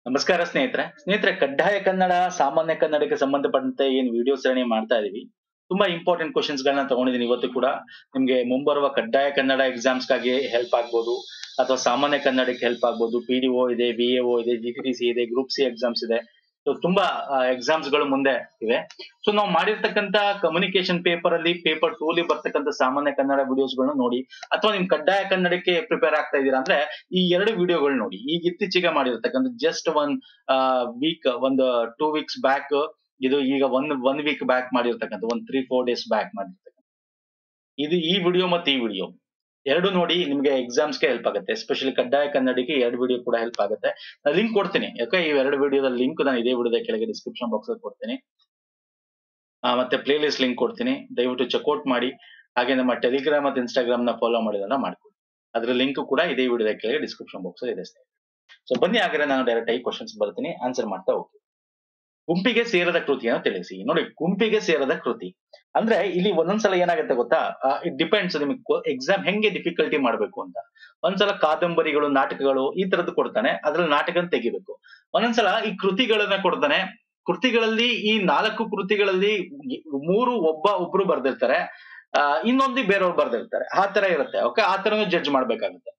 ನಮಸ್ಕಾರ ಸ್ನೇಹಿತರೆ ಕಡ್ಡಾಯ ಕನ್ನಡ ಸಾಮಾನ್ಯ ಕನ್ನಡಕ್ಕೆ ಸಂಬಂಧಪಟ್ಟಂತೆ ಏನ್ ವಿಡಿಯೋ ಸರಣಿ ಮಾಡ್ತಾ ಇದೀವಿ. ತುಂಬಾ ಇಂಪಾರ್ಟೆಂಟ್ ಕ್ವಶನ್ಸ್ ಗಳನ್ನ ತಗೊಂಡಿದ್ದೀನಿ ಇವತ್ತು ಕೂಡ. ನಿಮ್ಗೆ ಮುಂಬರುವ ಕಡ್ಡಾಯ ಕನ್ನಡ ಎಕ್ಸಾಮ್ಸ್ ಗಾಗಿ ಹೆಲ್ಪ್ ಆಗ್ಬೋದು, ಅಥವಾ ಸಾಮಾನ್ಯ ಕನ್ನಡಕ್ಕೆ ಹೆಲ್ಪ್ ಆಗ್ಬೋದು. PDO ಇದೆ, VAO ಇದೆ, GPTC ಇದೆ, ಗ್ರೂಪ್ ಸಿ ಎಕ್ಸಾಮ್ಸ್ ಇದೆ. ಸೊ ತುಂಬಾ ಎಕ್ಸಾಮ್ಸ್ ಗಳು ಮುಂದೆ ಇವೆ. ಸೊ ನಾವು ಮಾಡಿರ್ತಕ್ಕಂತ ಕಮ್ಯುನಿಕೇಶನ್ ಪೇಪರ್ ಅಲ್ಲಿ ಪೇಪರ್ 2 ಅಲ್ಲಿ ಬರ್ತಕ್ಕಂಥ ಸಾಮಾನ್ಯ ಕನ್ನಡ ವಿಡಿಯೋಸ್ ಗಳನ್ನ ನೋಡಿ, ಅಥವಾ ನಿಮ್ ಕಡ್ಡಾಯ ಕನ್ನಡಕ್ಕೆ ಪ್ರಿಪೇರ್ ಆಗ್ತಾ ಇದೀರಾ ಅಂದ್ರೆ ಈ ಎರಡು ವಿಡಿಯೋಗಳು ನೋಡಿ. ಈಗ ಇತ್ತೀಚೆಗೆ ಮಾಡಿರ್ತಕ್ಕಂಥ ಜಸ್ಟ್ ವೀಕ್ ಒಂದು 2 ವೀಕ್ಸ್ ಬ್ಯಾಕ್, ಇದು ಈಗ ಒನ್ ವೀಕ್ ಬ್ಯಾಕ್ ಮಾಡಿರ್ತಕ್ಕಂಥ, ಒಂದು 3-4 ಡೇಸ್ ಬ್ಯಾಕ್ ಮಾಡಿರ್ತಕ್ಕಂಥ ಇದು ಈ ವಿಡಿಯೋ ಮತ್ತೆ ಈ ವಿಡಿಯೋ ಎರಡು ನೋಡಿ. ನಿಮ್ಗೆ ಎಕ್ಸಾಮ್ಸ್ ಗೆ ಹೆಲ್ಪ್ ಆಗುತ್ತೆ. ಎಸ್ಪೆಷಲಿ ಕಡ್ಡಾಯ ಕನ್ನಡಕ್ಕೆ ಎರಡು ವಿಡಿಯೋ ಕೂಡ ಹೆಲ್ಪ್ ಆಗುತ್ತೆ. ನಾನು ಲಿಂಕ್ ಕೊಡ್ತೀನಿ. ಯಾಕೆ ಈ ಎರಡು ವಿಡಿಯೋದ ಲಿಂಕ್ ನಾನು ಇದೇ ವಿಡಿಯೋದ ಕೆಳಗೆ ಡಿಸ್ಕ್ರಿಪ್ಷನ್ ಬಾಕ್ಸ್ ಅಲ್ಲಿ ಕೊಡ್ತೀನಿ. ಮತ್ತೆ ಪ್ಲೇ ಲಿಸ್ಟ್ ಲಿಂಕ್ ಕೊಡ್ತೀನಿ, ದಯವಿಟ್ಟು ಚೆಕ್ಔಟ್ ಮಾಡಿ. ಹಾಗೆ ನಮ್ಮ ಟೆಲಿಗ್ರಾಮ್ ಮತ್ತೆ ಇನ್ಸ್ಟಾಗ್ರಾಮ್ ನ ಫಾಲೋ ಮಾಡಿದ್ರೆ ಮಾಡ್ಕೊಳ್ಳಿ. ಅದ್ರ ಲಿಂಕ್ ಕೂಡ ಇದೇ ವಿಡಿಯೋದ ಕೆಳಗೆ ಡಿಸ್ಕ್ರಿಪ್ಷನ್ ಬಾಕ್ಸ್ ಅಲ್ಲಿ ಇದೆ. ಸೊ ಬನ್ನಿ, ಹಾಗಾದ್ರೆ ನಾನು ಡೈರೆಕ್ಟ್ ಆಗಿ ಕ್ವಶನ್ಸ್ ಬರ್ತೀನಿ, ಆನ್ಸರ್ ಮಾಡ್ತಾ ಹೋಗ್ತೀನಿ. ಗುಂಪಿಗೆ ಸೇರದ ಕೃತಿಯನ್ನು ತಿಳಿಸಿ. ನೋಡಿ, ಗುಂಪಿಗೆ ಸೇರದ ಕೃತಿ ಅಂದ್ರೆ ಇಲ್ಲಿ ಒಂದೊಂದ್ಸಲ ಏನಾಗುತ್ತೆ ಗೊತ್ತಾ, ಇಟ್ ಡಿಪೆಂಡ್ಸ್ ನಿಮಗೆ ಎಕ್ಸಾಮ್ ಹೆಂಗೆ ಡಿಫಿಕಲ್ಟಿ ಮಾಡ್ಬೇಕು ಅಂತ. ಒಂದ್ಸಲ ಕಾದಂಬರಿಗಳು, ನಾಟಕಗಳು ಈ ತರದ್ದು ಕೊಡ್ತಾನೆ, ಅದ್ರಲ್ಲಿ ನಾಟಕ ತೆಗಿಬೇಕು. ಒಂದೊಂದ್ಸಲ ಈ ಕೃತಿಗಳನ್ನ ಕೊಡ್ತಾನೆ. ಕೃತಿಗಳಲ್ಲಿ ಈ 4 ಕೃತಿಗಳಲ್ಲಿ 3 ಒಬ್ರು ಬರ್ದಿರ್ತಾರೆ, ಇನ್ನೊಂದು ಬೇರೆಯವ್ರು ಬರ್ದಿರ್ತಾರೆ. ಆ ತರ ಇರುತ್ತೆ. ಓಕೆ, ಆ ತರನು ಜಡ್ಜ್ ಮಾಡ್ಬೇಕಾಗುತ್ತೆ.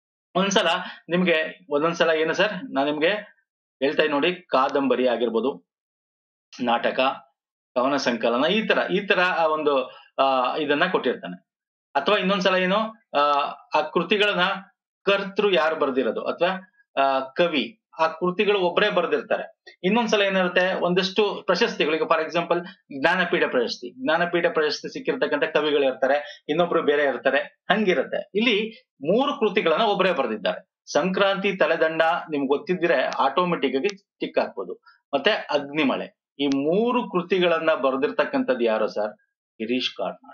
ಒಂದೊಂದ್ಸಲ ಏನು ಸರ್, ನಾನ್ ನಿಮ್ಗೆ ಹೇಳ್ತಾ ನೋಡಿ, ಕಾದಂಬರಿ ಆಗಿರ್ಬೋದು, ನಾಟಕ, ಕವನ ಸಂಕಲನ, ಈ ತರ ಒಂದು ಇದನ್ನ ಕೊಟ್ಟಿರ್ತಾನೆ. ಅಥವಾ ಇನ್ನೊಂದ್ಸಲ ಏನು, ಆ ಕೃತಿಗಳನ್ನ ಕರ್ತೃ ಯಾರು ಬರ್ದಿರೋದು, ಅಥವಾ ಕವಿ, ಆ ಕೃತಿಗಳು ಒಬ್ಬರೇ ಬರ್ದಿರ್ತಾರೆ. ಇನ್ನೊಂದ್ಸಲ ಏನಿರುತ್ತೆ, ಒಂದಷ್ಟು ಪ್ರಶಸ್ತಿಗಳು. ಈಗ ಫಾರ್ ಎಕ್ಸಾಂಪಲ್ ಜ್ಞಾನಪೀಠ ಪ್ರಶಸ್ತಿ ಸಿಕ್ಕಿರ್ತಕ್ಕಂಥ ಕವಿಗಳು ಇರ್ತಾರೆ, ಇನ್ನೊಬ್ರು ಬೇರೆ ಇರ್ತಾರೆ, ಹಂಗಿರುತ್ತೆ. ಇಲ್ಲಿ 3 ಕೃತಿಗಳನ್ನ ಒಬ್ಬರೇ ಬರ್ದಿದ್ದಾರೆ. ಸಂಕ್ರಾಂತಿ ತಲೆದಂಡ ನಿಮ್ಗೆ ಗೊತ್ತಿದ್ರೆ ಆಟೋಮೆಟಿಕ್ ಆಗಿ ಟಿಕ್ ಹಾಕ್ಬೋದು. ಮತ್ತೆ ಅಗ್ನಿಮಳೆ, ಈ 3 ಕೃತಿಗಳನ್ನ ಬರ್ದಿರ್ತಕ್ಕಂಥದ್ದು ಯಾರು ಸರ್? ಗಿರೀಶ್ ಕಾರ್ನಾಡ್.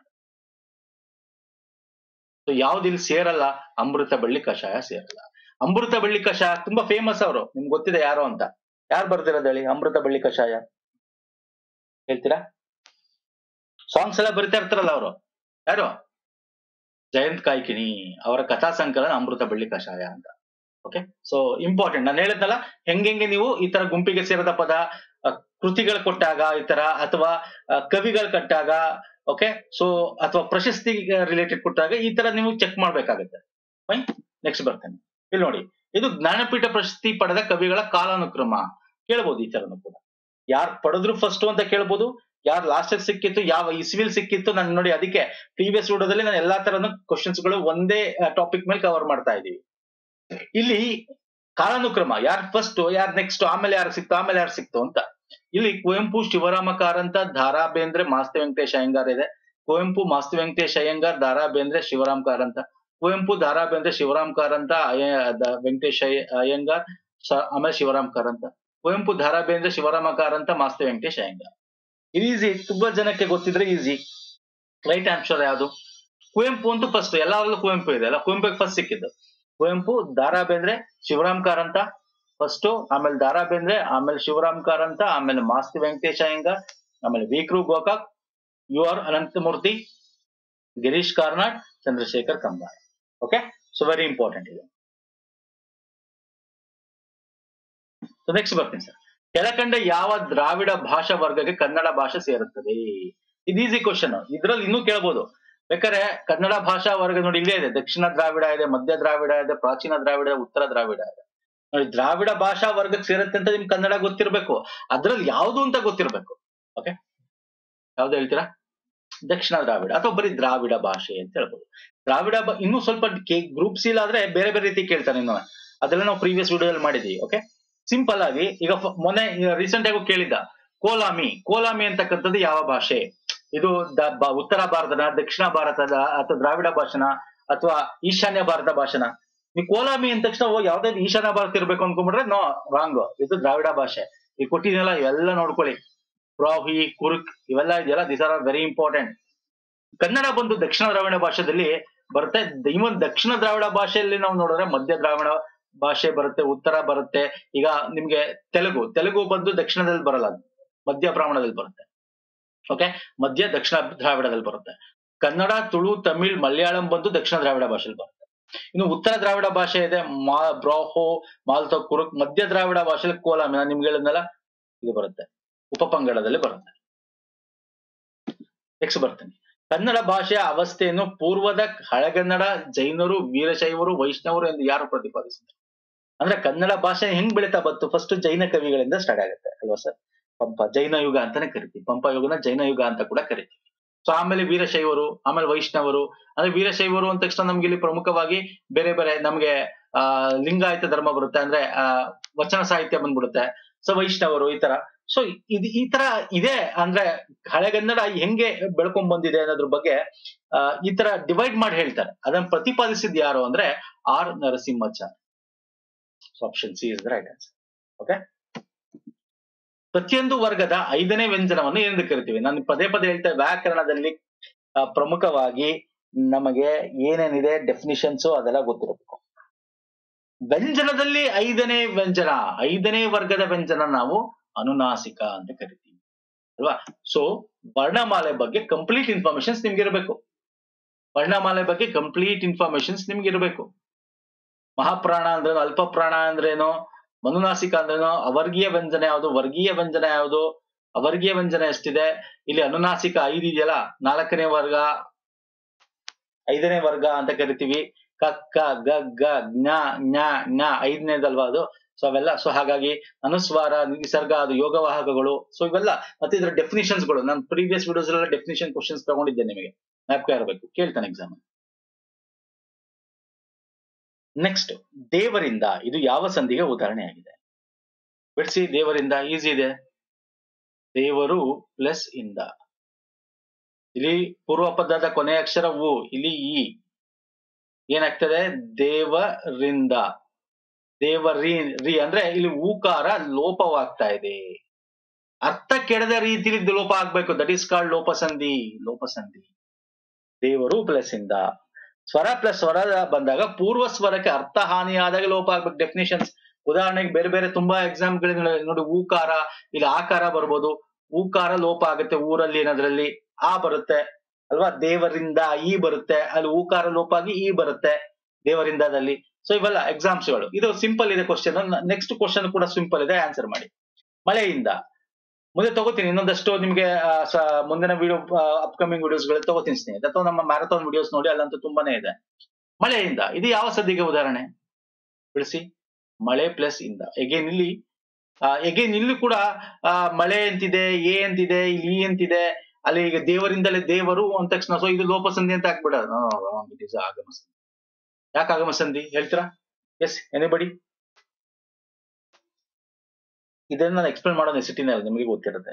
ಸೊ ಯಾವ್ದಿಲ್ಲಿ ಸೇರಲ್ಲ? ಅಮೃತ ಬಳ್ಳಿ ಕಷಾಯ ಸೇರಲ್ಲ. ಅಮೃತ ಬಳ್ಳಿ ಕಷಾಯ ತುಂಬಾ ಫೇಮಸ್. ಅವರು ನಿಮ್ಗೆ ಗೊತ್ತಿದೆ ಯಾರು ಅಂತ. ಯಾರು ಬರ್ದಿರೋದು ಹೇಳಿ ಅಮೃತ ಬಳ್ಳಿ ಕಷಾಯ? ಹೇಳ್ತೀರಾ? ಸಾಂಗ್ಸ್ ಎಲ್ಲ ಬರಿತಾ ಇರ್ತಾರಲ್ಲ ಅವರು, ಯಾರು? ಜಯಂತ್ ಕಾಯ್ಕಿಣಿ. ಅವರ ಕಥಾ ಸಂಕಲನ ಅಮೃತ ಬಳ್ಳಿ ಕಷಾಯ ಅಂತ. Okay, so important. ನಾನು ಹೇಳಿದ್ನಲ್ಲ, ಹೆಂಗೆ ನೀವು ಈ ತರ ಗುಂಪಿಗೆ ಸೇರದ ಪದ, ಕೃತಿಗಳು ಕೊಟ್ಟಾಗ ಈ ತರ, ಅಥವಾ ಕವಿಗಳು ಕಟ್ಟಾಗ, ಓಕೆ, ಸೊ ಅಥವಾ ಪ್ರಶಸ್ತಿ ರಿಲೇಟೆಡ್ ಕೊಟ್ಟಾಗ ಈ ತರ ನೀವು ಚೆಕ್ ಮಾಡ್ಬೇಕಾಗತ್ತೆ. ಫೈನ್, ನೆಕ್ಸ್ಟ್ ಬರ್ತೇನೆ. ಇಲ್ಲಿ ನೋಡಿ, ಇದು ಜ್ಞಾನಪೀಠ ಪ್ರಶಸ್ತಿ ಪಡೆದ ಕವಿಗಳ ಕಾಲಾನುಕ್ರಮ ಕೇಳ್ಬೋದು. ಈ ತರನು ಕೂಡ ಯಾರು ಪಡೆದ್ರು ಫಸ್ಟ್ ಅಂತ ಕೇಳ್ಬೋದು, ಯಾರು ಲಾಸ್ಟ್ ಸಿಕ್ಕಿತ್ತು, ಯಾವ ಇಸ್ವಿಲ್ ಸಿಕ್ಕಿತ್ತು. ನಾನು ನೋಡಿ, ಅದಕ್ಕೆ ಪ್ರೀವಿಯಸ್ ವಿಡಿಯೋದಲ್ಲಿ ನಾನು ಎಲ್ಲಾ ತರನು ಕ್ವಶನ್ಸ್ ಗಳು ಒಂದೇ ಟಾಪಿಕ್ ಮೇಲೆ ಕವರ್ ಮಾಡ್ತಾ ಇದೀವಿ. ಇಲ್ಲಿ ಕಾಲಾನುಕ್ರಮ, ಯಾರು ಫಸ್ಟ್, ಯಾರು ನೆಕ್ಸ್ಟ್, ಆಮೇಲೆ ಯಾರು ಸಿಕ್ತು ಅಂತ. ಇಲ್ಲಿ ಕುವೆಂಪು, ಶಿವರಾಮ ಕಾರಂತ, ದಾರಾ ಬೇಂದ್ರೆ, ಮಾಸ್ತಿ ವೆಂಕಟೇಶ್ ಅಯ್ಯಂಗಾರ್ ಇದೆ. ಕುವೆಂಪು, ಮಾಸ್ತಿ ವೆಂಕಟೇಶ್ ಅಯ್ಯಂಗಾರ್, ದಾರಾ ಬೇಂದ್ರೆ, ಶಿವರಾಮ್ ಕಾರಂತ. ಕುವೆಂಪು, ದಾರಾ ಬೇಂದ್ರೆ, ಶಿವರಾಮ್ ಕಾರಂತ, ವೆಂಕಟೇಶ್ ಅಯ್ಯಂಗಾರ್, ಆಮೇಲೆ ಶಿವರಾಮ್ ಕಾರಂತ. ಕುವೆಂಪು, ದಾರಾ ಬೇಂದ್ರೆ, ಶಿವರಾಮ ಕಾರಂತ, ಮಾಸ್ತಿ ವೆಂಕಟೇಶ್ ಅಯ್ಯಂಗಾರ್. ಈಸಿ, ತುಂಬಾ ಜನಕ್ಕೆ ಗೊತ್ತಿದ್ರೆ ಈಸಿ. ರೈಟ್ ಆನ್ಸರ್ ಯಾವುದು? ಕುವೆಂಪು ಅಂತೂ ಫಸ್ಟ್, ಎಲ್ಲರಲ್ಲೂ ಕುವೆಂಪು ಇದೆ ಅಲ್ಲ, ಕುವೆಂಪು ಫಸ್ಟ್ ಸಿಕ್ಕಿದ್ದು. ಕುವೆಂಪು, ದಾರಾ ಬೇಂದ್ರೆ, ಶಿವರಾಮ್ ಕಾರಂತ ಫಸ್ಟ್, ಆಮೇಲೆ ದಾರಾ ಬೇಂದ್ರೆ, ಆಮೇಲೆ ಶಿವರಾಮ್ ಕಾರಂತ, ಆಮೇಲೆ ಮಾಸ್ತಿ ವೆಂಕಟೇಶ್ ಅಯ್ಯಂಗಾರ್, ಆಮೇಲೆ VK. Gokak, UR. Ananthamurthy, Girish Karnad, Chandrashekhar Kambar. Okay, so very important ಇದು. ಸೊ ನೆಕ್ಸ್ಟ್ ಬರ್ತೀನಿ ಸರ್. ಕೆಳಕಂಡ ಯಾವ ದ್ರಾವಿಡ ಭಾಷಾ ವರ್ಗಕ್ಕೆ ಕನ್ನಡ ಭಾಷೆ ಸೇರುತ್ತದೆ? ಇದು ಈಸಿ ಕ್ವಶನ್. ಇದ್ರಲ್ಲಿ ಇನ್ನೂ ಕೇಳ್ಬೋದು. ಬೇಕಾದ್ರೆ ಕನ್ನಡ ಭಾಷಾ ವರ್ಗ ನೋಡಿ, ಇಲ್ಲೇ ಇದೆ. ದಕ್ಷಿಣ ದ್ರಾವಿಡ ಇದೆ, ಮಧ್ಯ ದ್ರಾವಿಡ ಇದೆ, ಪ್ರಾಚೀನ ದ್ರಾವಿಡ, ಉತ್ತರ ದ್ರಾವಿಡ ಇದೆ. ನೋಡಿ, ದ್ರಾವಿಡ ಭಾಷಾ ವರ್ಗಕ್ಕೆ ಸೇರುತ್ತೆ ಅಂತ ನಿಮ್ಗೆ ಕನ್ನಡ ಗೊತ್ತಿರ್ಬೇಕು. ಅದ್ರಲ್ಲಿ ಯಾವ್ದು ಅಂತ ಗೊತ್ತಿರ್ಬೇಕು. ಓಕೆ, ಯಾವ್ದು ಹೇಳ್ತೀರಾ? ದಕ್ಷಿಣ ದ್ರಾವಿಡ, ಅಥವಾ ಬರೀ ದ್ರಾವಿಡ ಭಾಷೆ ಅಂತ ಹೇಳ್ಬೋದು. ದ್ರಾವಿಡ ಇನ್ನೂ ಸ್ವಲ್ಪ ಗ್ರೂಪ್ ಸಿ ಆದ್ರೆ ಬೇರೆ ಬೇರೆ ರೀತಿ ಕೇಳ್ತಾನೆ. ಇನ್ನು ಅದೆಲ್ಲ ನಾವು ಪ್ರೀವಿಯಸ್ ವಿಡಿಯೋದಲ್ಲಿ ಮಾಡಿದೀವಿ. ಓಕೆ, ಸಿಂಪಲ್ ಆಗಿ ಈಗ ಮೊನ್ನೆ ರೀಸೆಂಟ್ ಆಗಿ ಕೇಳಿದ್ದ ಕೋಲಾಮಿ ಅಂತಕ್ಕಂಥದ್ದು ಯಾವ ಭಾಷೆ? ಇದು ಉತ್ತರ ಭಾರತದ, ದಕ್ಷಿಣ ಭಾರತದ, ಅಥವಾ ದ್ರಾವಿಡ ಭಾಷೆನ, ಅಥವಾ ಈಶಾನ್ಯ ಭಾರತ ಭಾಷೆನ? ನೀವು ಕೋಲಾಮಿ ಅಂದ ತಕ್ಷಣ ಯಾವ್ದಾದ್ರು ಈಶಾನ್ಯ ಭಾರತ ಇರ್ಬೇಕು ಅನ್ಕೊಂಡ್ಬಿಟ್ರೆ ನೋ, ರಾಂಗ್. ಇದು ದ್ರಾವಿಡ ಭಾಷೆ. ಈ ಕೊಟ್ಟಿದ್ನಲ್ಲ, ಇವೆಲ್ಲ ನೋಡ್ಕೊಳ್ಳಿ. ಬ್ರಾಹ್ವಿ, ಕುರುಕ್, ಇವೆಲ್ಲ ಇದೆಯಲ್ಲ, this are very important. Kannada ಬಂದು ದಕ್ಷಿಣ ದ್ರಾವಿಡ ಭಾಷೆದಲ್ಲಿ ಬರುತ್ತೆ. ಇವನ್ ದಕ್ಷಿಣ ದ್ರಾವಿಡ ಭಾಷೆಯಲ್ಲಿ ನಾವು ನೋಡಿದ್ರೆ ಮಧ್ಯ ದ್ರಾವಿಡ ಭಾಷೆ ಬರುತ್ತೆ, ಉತ್ತರ ಬರುತ್ತೆ. ಈಗ ನಿಮ್ಗೆ ತೆಲುಗು ಬಂದು ದಕ್ಷಿಣದಲ್ಲಿ ಬರಲ್ಲ, ಮಧ್ಯ ಬ್ರಾಹ್ಮಣದಲ್ಲಿ ಬರುತ್ತೆ. ಓಕೆ, ಮಧ್ಯ ದಕ್ಷಿಣ ದ್ರಾವಿಡದಲ್ಲಿ ಬರುತ್ತೆ. ಕನ್ನಡ, ತುಳು, ತಮಿಳ್, ಮಲಯಾಳಂ ಬಂದು ದಕ್ಷಿಣ ದ್ರಾವಿಡ ಭಾಷೆಯಲ್ಲಿ ಬರುತ್ತೆ. ಇನ್ನು ಉತ್ತರ ದ್ರಾವಿಡ ಭಾಷೆ ಇದೆ, ಬ್ರಾಹೋ, ಮಾಲ್ತೋ, ಕುರುಕ್. ಮಧ್ಯ ದ್ರಾವಿಡ ಭಾಷೆಯಲ್ಲಿ ಕೋಲಾಮಿ, ನಾನು ನಿಮ್ಗೆ ಹೇಳಿದ್ನಲ್ಲ ಇದು ಬರುತ್ತೆ, ಉಪಪಂಗಡದಲ್ಲಿ ಬರುತ್ತೆ. ನೆಕ್ಸ್ಟ್ ಬರ್ತೀನಿ. ಕನ್ನಡ ಭಾಷೆಯ ಅವಸ್ಥೆಯನ್ನು ಪೂರ್ವದ ಹಳೆಗನ್ನಡ, ಜೈನರು, ವೀರಶೈವರು, ವೈಷ್ಣವರು ಎಂದು ಯಾರು ಪ್ರತಿಪಾದಿಸಿದ್ರು? ಅಂದ್ರೆ ಕನ್ನಡ ಭಾಷೆ ಹೆಂಗ್ ಬೆಳೀತಾ ಬಂತು? ಫಸ್ಟ್ ಜೈನ ಕವಿಗಳಿಂದ ಸ್ಟಾರ್ಟ್ ಆಗುತ್ತೆ ಅಲ್ವಾ ಸರ್? ಪಂಪ ಜೈನ ಯುಗ ಅಂತಾನೆ ಕರಿತೀವಿ, ಪಂಪ ಯುಗನ ಜೈನ ಯುಗ ಅಂತ ಕೂಡ ಕರಿತೀವಿ. ಸೊ ಆಮೇಲೆ ವೀರಶೈವರು, ಆಮೇಲೆ ವೈಷ್ಣವರು. ಅಂದ್ರೆ ವೀರಶೈವರು ಅಂದ ತಕ್ಷಣ ನಮ್ಗೆ ಇಲ್ಲಿ ಪ್ರಮುಖವಾಗಿ ಬೇರೆ ಬೇರೆ ನಮ್ಗೆ ಲಿಂಗಾಯತ ಧರ್ಮ ಬರುತ್ತೆ, ಅಂದ್ರೆ ವಚನ ಸಾಹಿತ್ಯ ಬಂದ್ಬಿಡುತ್ತೆ. ಸೊ ವೈಷ್ಣವರು ಈ ತರ. ಸೊ ಈ ತರ ಇದೆ. ಅಂದ್ರೆ ಹಳೆಗನ್ನಡ ಹೆಂಗೆ ಬೆಳ್ಕೊಂಡ್ ಬಂದಿದೆ ಅನ್ನೋದ್ರ ಬಗ್ಗೆ ಈ ತರ ಡಿವೈಡ್ ಮಾಡಿ ಹೇಳ್ತಾರೆ. ಅದನ್ನ ಪ್ರತಿಪಾದಿಸಿದ್ ಯಾರು ಅಂದ್ರೆ R Narasimhachar. So option C is the right answer. Okay. ಪ್ರತಿಯೊಂದು ವರ್ಗದ 5ನೇ ವ್ಯಂಜನವನ್ನು ಏನೆಂದು ಕರಿತೀವಿ? ನಾನು ಪದೇ ಪದೇ ಹೇಳ್ತೇವೆ, ವ್ಯಾಕರಣದಲ್ಲಿ ಪ್ರಮುಖವಾಗಿ ನಮಗೆ ಏನೇನಿದೆ ಡೆಫಿನಿಷನ್ಸ್ ಅದೆಲ್ಲ ಗೊತ್ತಿರಬೇಕು. ವ್ಯಂಜನದಲ್ಲಿ 5ನೇ ವ್ಯಂಜನ, 5ನೇ ವರ್ಗದ ವ್ಯಂಜನ ನಾವು ಅನುನಾಸಿಕ ಅಂತ ಕರಿತೀವಿ ಅಲ್ವಾ? ಸೊ ವರ್ಣಮಾಲೆ ಬಗ್ಗೆ ಕಂಪ್ಲೀಟ್ ಇನ್ಫಾರ್ಮೇಶನ್ಸ್ ನಿಮ್ಗೆ ಇರಬೇಕು. ವರ್ಣಮಾಲೆ ಬಗ್ಗೆ ಕಂಪ್ಲೀಟ್ ಇನ್ಫಾರ್ಮೇಶನ್ಸ್ ನಿಮ್ಗೆ ಇರಬೇಕು. ಮಹಾಪ್ರಾಣ ಅಂದ್ರೇನು, ಅಲ್ಪ ಪ್ರಾಣ ಅಂದ್ರೇನು, ಅನುನಾಸಿಕ ಅಂದ್ರೇನು, ಅವರ್ಗೀಯ ವ್ಯಂಜನ ಯಾವುದು, ವರ್ಗೀಯ ವ್ಯಂಜನ ಯಾವುದು, ಅವರ್ಗೀಯ ವ್ಯಂಜನ ಎಷ್ಟಿದೆ, ಇಲ್ಲಿ ಅನುನಾಸಿಕ 5 ಇದೆಯಲ್ಲ, 4ನೇ ವರ್ಗ, 5ನೇ ವರ್ಗ ಅಂತ ಕರಿತೀವಿ. ಕ ಗ ಗ ಜ್ಞ ಜ್ಞ ಜ್ಞ 5ನೇದಲ್ವಾ ಅದು. ಸೊ ಅವೆಲ್ಲ. ಸೊ ಹಾಗಾಗಿ ಅನುಸ್ವಾರ, ನಿಸರ್ಗ, ಅದು ಯೋಗವಾಹಕಗಳು. ಸೊ ಇವೆಲ್ಲ ಮತ್ತೆ ಇದರ ಡೆಫಿನಿಷನ್ಸ್ ಗಳು ನಾನು ಪ್ರೀವಿಯಸ್ ವಿಡಿಯೋಸ್ ಎಲ್ಲ ಡೆಫಿನಿಷನ್ ಕ್ವಶನ್ಸ್ ತಗೊಂಡಿದ್ದೆ, ನಿಮಗೆ ಜ್ಞಾಪಕ ಇರಬೇಕು, ಕೇಳ್ತಾನೆ ಎಕ್ಸಾಮ್. ನೆಕ್ಸ್ಟ್, ದೇವರಿಂದ ಇದು ಯಾವ ಸಂಧಿಗೆ ಉದಾಹರಣೆಯಾಗಿದೆ? ಬಿಡಿಸಿ. ದೇವರಿಂದ ಈಸಿ ಇದೆ. ದೇವರು ಪ್ಲಸ್ ಇಂದ. ಇಲ್ಲಿ ಪೂರ್ವ ಪದದ ಕೊನೆಯ ಅಕ್ಷರ ಉ, ಇಲ್ಲಿ ಈ ಏನಾಗ್ತದೆ? ದೇವರಿಂದ. ದೇವರಿ ರಿ ಅಂದ್ರೆ ಇಲ್ಲಿ ಊಕಾರ ಲೋಪವಾಗ್ತಾ ಇದೆ. ಅರ್ಥ ಕೆಡದ ರೀತಿಯಲ್ಲಿ ಲೋಪ ಆಗ್ಬೇಕು. ದಟ್ ಈಸ್ ಕಾಲ್ಡ್ ಲೋಪಸಂಧಿ. ಲೋಪಸಂಧಿ. ದೇವರು ಪ್ಲಸ್ ಇಂದ. ಸ್ವರ ಪ್ಲಸ್ ಸ್ವರ ಬಂದಾಗ ಪೂರ್ವ ಸ್ವರಕ್ಕೆ ಅರ್ಥ ಹಾನಿಯಾದಾಗ ಲೋಪ ಆಗ್ಬೇಕು. ಡೆಫಿನಿಷನ್ಸ್ ಉದಾಹರಣೆಗೆ ಬೇರೆ ಬೇರೆ ತುಂಬಾ ಎಕ್ಸಾಂಪಲ್ ನೋಡಿ. ಊಕಾರ, ಇಲ್ಲಿ ಆಕಾರ ಬರ್ಬೋದು. ಊಕಾರ ಲೋಪ ಆಗುತ್ತೆ ಊರಲ್ಲಿ, ಏನದ್ರಲ್ಲಿ ಆ ಬರುತ್ತೆ ಅಲ್ವಾ? ದೇವರಿಂದ ಈ ಬರುತ್ತೆ, ಅಲ್ಲಿ ಊಕಾರ ಲೋಪ ಆಗಿ ಈ ಬರುತ್ತೆ ದೇವರಿಂದದಲ್ಲಿ. ಸೊ ಇವೆಲ್ಲ ಎಕ್ಸಾಮ್ಸ್ಗಳು. ಇದು ಸಿಂಪಲ್ ಇದೆ ಕ್ವಶನ್. ನೆಕ್ಸ್ಟ್ ಕ್ವಶನ್ ಕೂಡ ಸಿಂಪಲ್ ಇದೆ, ಆನ್ಸರ್ ಮಾಡಿ. ಮಳೆಯಿಂದ. ಮುಂದೆ ತಗೋತೀನಿ ಇನ್ನೊಂದಷ್ಟು ನಿಮ್ಗೆ ಮುಂದಿನ ವಿಡಿಯೋ, ಅಪ್ಕಮಿಂಗ್ ವಿಡಿಯೋಸ್ ಗಳು ತಗೋತೀನಿ ಸ್ನೇಹಿತರೆ, ಅಥವಾ ನಮ್ಮ ಮ್ಯಾರಥಾನ್ ವಿಡಿಯೋಸ್ ನೋಡಿ, ಅಲ್ಲಂತೂ ತುಂಬಾನೇ ಇದೆ. ಮಳೆಯಿಂದ ಇದು ಯಾವ ಸದ್ದಿಗೆ ಉದಾಹರಣೆ? ಬಿಡಿಸಿ. ಮಳೆ ಪ್ಲಸ್ ಇಂದ. ಎಗೇನ್ ಇಲ್ಲಿ ಕೂಡ ಮಳೆ ಅಂತಿದೆ, ಎ ಅಂತಿದೆ, ಇಲ್ಲಿ ಈ ಅಂತಿದೆ, ಅಲ್ಲಿ ಈಗ ದೇವರಿಂದಲೇ ದೇವರು ಅಂದ ತಕ್ಷಣ ಸೊ ಇದು ಲೋಪಸಂಧಿ ಅಂತ ಹಾಕ್ಬಿಡೋದು. ಆಗಮಸಂಧಿ. ಯಾಕೆ ಆಗಮಸಂಧಿ ಹೇಳ್ತೀರಾ? Yes, anybody? ಇದನ್ನ ನಾನು ಎಕ್ಸ್ಪ್ಲೇನ್ ಮಾಡೋ ನೆಸಿಟಿನೇ ಅಲ್ಲ, ನಿಮಗೆ ಗೊತ್ತಿರುತ್ತೆ.